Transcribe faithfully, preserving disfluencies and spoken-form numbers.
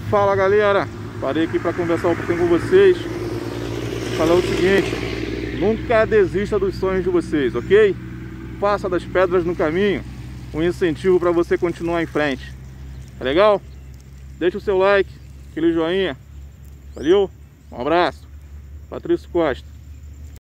Fala galera, parei aqui para conversar um pouquinho com vocês. Falar o seguinte: nunca desista dos sonhos de vocês, ok? Faça das pedras no caminho um incentivo para você continuar em frente. Tá legal? Deixa o seu like, aquele joinha. Valeu, um abraço. Patrício Costa.